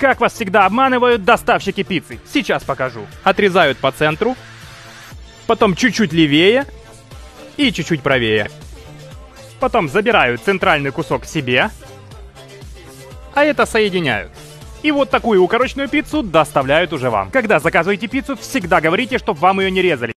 Как вас всегда обманывают доставщики пиццы. Сейчас покажу. Отрезают по центру, потом чуть-чуть левее и чуть-чуть правее. Потом забирают центральный кусок себе, а это соединяют. И вот такую укороченную пиццу доставляют уже вам. Когда заказываете пиццу, всегда говорите, чтобы вам ее не резали.